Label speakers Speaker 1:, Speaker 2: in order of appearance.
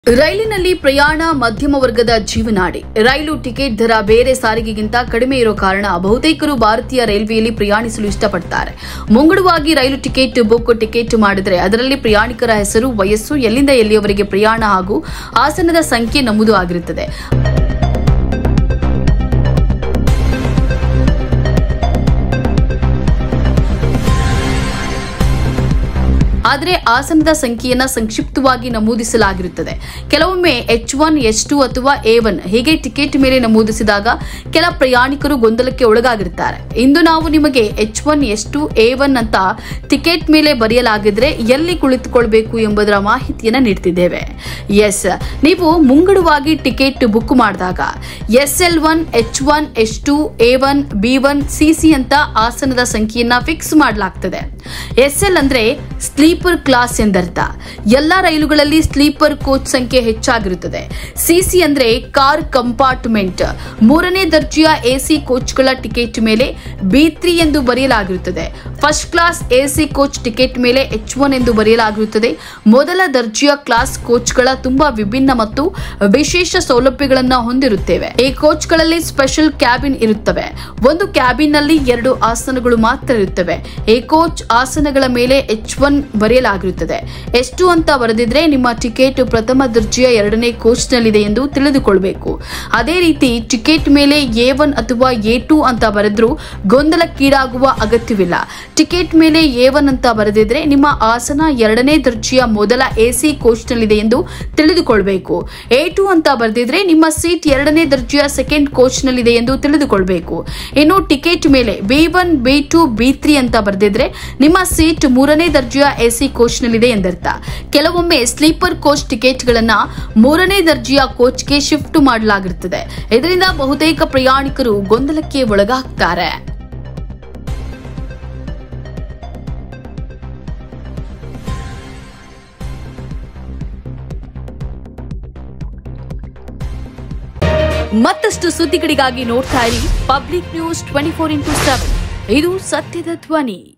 Speaker 1: ರೈಲಿನಲ್ಲಿ ಪ್ರಯಾಣ ಮಧ್ಯಮ ವರ್ಗದ ಜೀವನಾಡಿ. ರೈಲು ಟಿಕೆಟ್ ದರ ಬೇರೆ ಸಾರಿಗೆಗಿಂತ ಕಡಿಮೆ ಇರೋ ಕಾರಣ ಬಹುತೇಕರು ಭಾರತೀಯ ರೈಲ್ವೆಯಲ್ಲಿ ಪ್ರಯಾಣಿಸಲು ಇಷ್ಟಪಡ್ತಾರೆ. ಮುಂಗಡವಾಗಿ ರೈಲು ಟಿಕೆಟ್ ಮಾಡಿದರೆ ಅದರಲ್ಲಿ ಪ್ರಯಾಣಿಕರ ಹೆಸರು, ವಯಸ್ಸು, ಎಲ್ಲಿಂದ ಎಲ್ಲಿಯವರೆಗೆ ಪ್ರಯಾಣ ಹಾಗೂ ಆಸನದ ಸಂಖ್ಯೆ ನಮೂದು ಆಗಿರುತ್ತದೆ. ಆದರೆ ಆಸನದ ಸಂಖ್ಯೆಯನ್ನು ಸಂಕ್ಷಿಪ್ತವಾಗಿ ನಮೂದಿಸಲಾಗಿರುತ್ತದೆ. ಕೆಲವೊಮ್ಮೆ H1, H2 ಅಥವಾ A1 ಹೀಗೆ ಟಿಕೆಟ್ ಮೇಲೆ ನಮೂದಿಸಿದಾಗ ಕೆಲ ಪ್ರಯಾಣಿಕರು ಗೊಂದಲಕ್ಕೆ ಒಳಗಾಗಿರುತ್ತಾರೆ. ಇಂದು ನಾವು ನಿಮಗೆ H1, H2, A1 ಅಂತ ಟಿಕೆಟ್ ಮೇಲೆ ಬರೆಯಲಾಗಿದ್ರೆ ಎಲ್ಲಿ ಕುಳಿತುಕೊಳ್ಳಬೇಕು ಎಂಬುದರ ಮಾಹಿತಿಯನ್ನು ನೀಡುತ್ತಿದ್ದೇವೆ. ನೀವು ಮುಂಗಡವಾಗಿ ಟಿಕೆಟ್ ಬುಕ್ ಮಾಡಿದಾಗ SL1, H1, H2, A1, B1, CC ಅಂತ ಆಸನದ ಸಂಖ್ಯೆಯನ್ನ ಫಿಕ್ಸ್ ಮಾಡಲಾಗುತ್ತದೆ. SL ಅಂದ್ರೆ ಸ್ಲೀಪರ್ ಕ್ಲಾಸ್ ಎಂದರ್ಥ. ಎಲ್ಲಾ ರೈಲುಗಳಲ್ಲಿ ಸ್ಲೀಪರ್ ಕೋಚ್ ಸಂಖ್ಯೆ ಹೆಚ್ಚಾಗಿರುತ್ತದೆ. CC ಅಂದ್ರೆ ಕಾರ್ ಕಂಪಾರ್ಟ್ಮೆಂಟ್. ಮೂರನೇ ದರ್ಜೆಯ AC ಕೋಚ್ಗಳ ಟಿಕೆಟ್ ಮೇಲೆ B3 ಎಂದು ಬರೆಯಲಾಗಿರುತ್ತದೆ. First class AC coach ticket ಮೇಲೆ H1 ಎಂದು ಬರೆಯಲಾಗಿರುತ್ತದೆ. ಮೊದಲ ದರ್ಜೆಯ ಕ್ಲಾಸ್ ಕೋಚ್ಗಳ ತುಂಬಾ ವಿಭಿನ್ನ ಮತ್ತು ವಿಶೇಷ ಸೌಲಭ್ಯಗಳನ್ನು ಹೊಂದಿರುತ್ತವೆ. ಈ ಕೋಚ್ಗಳಲ್ಲಿ ಸ್ಪೆಷಲ್ ಕ್ಯಾಬಿನ್ ಇರುತ್ತವೆ. ಒಂದು ಕ್ಯಾಬಿನ್ ನಲ್ಲಿ 2 ಆಸನಗಳು ಮಾತ್ರ ಇರುತ್ತವೆ. ಈ ಕೋಚ್ ಆಸನಗಳ ಮೇಲೆ H1 ಬರೆಯಲಾಗಿರುತ್ತದೆ. ಎಷ್ಟು ಅಂತ ಬರೆದಿದ್ರೆ ನಿಮ್ಮ ಟಿಕೆಟ್ ಪ್ರಥಮ ದರ್ಜೆಯ 2ನೇ ಕೋಚ್ ನಲ್ಲಿದೆ ಎಂದು ತಿಳಿದುಕೊಳ್ಳಬೇಕು. ಅದೇ ರೀತಿ ಟಿಕೆಟ್ ಮೇಲೆ A1 ಅಥವಾ A2 ಅಂತ ಬರೆದ್ರೂ ಗೊಂದಲಕ್ಕೀಡಾಗುವ ಅಗತ್ಯವಿಲ್ಲ. ಟಿಕೆಟ್ ಮೇಲೆ A1 ಅಂತ ಬರೆದಿದ್ರೆ ನಿಮ್ಮ ಆಸನ 2ನೇ ದರ್ಜೆಯ ಮೊದಲ AC ಕೋಚ್ ನಲ್ಲಿದೆ ಎಂದು ತಿಳಿದುಕೊಳ್ಳಬೇಕು. A2 ಅಂತ ಬರೆದಿದ್ರೆ ನಿಮ್ಮ ಸೀಟ್ 2ನೇ ದರ್ಜೆಯ ಸೆಕೆಂಡ್ ಕೋಚ್ ನಲ್ಲಿದೆ ಎಂದು ತಿಳಿದುಕೊಳ್ಳಬೇಕು. ಇನ್ನು ಟಿಕೆಟ್ ಮೇಲೆ B1, B2, B3 ಅಂತ ಬರೆದಿದ್ರೆ ನಿಮ್ಮ ಸೀಟ್ 3ನೇ ದರ್ಜೆಯ AC ಕೋಚ್ ನಲ್ಲಿದೆ ಎಂದರ್ಥ. ಕೆಲವೊಮ್ಮೆ ಸ್ಲೀಪರ್ ಕೋಚ್ ಟಿಕೆಟ್ ಗಳನ್ನ 3ನೇ ದರ್ಜೆಯ ಕೋಚ್ಗೆ ಶಿಫ್ಟ್ ಮಾಡಲಾಗಿರುತ್ತದೆ. ಇದರಿಂದ ಬಹುತೇಕ ಪ್ರಯಾಣಿಕರು ಗೊಂದಲಕ್ಕೆ ಒಳಗಾಗ್ತಾರೆ. ಮತ್ತಷ್ಟು ಸುದ್ದಿಗಳಿಗಾಗಿ ನೋಡ್ತಾ ಇರಿ ಪಬ್ಲಿಕ್ ನ್ಯೂಸ್ 24x7. ಇದು ಸತ್ಯದ ಧ್ವನಿ.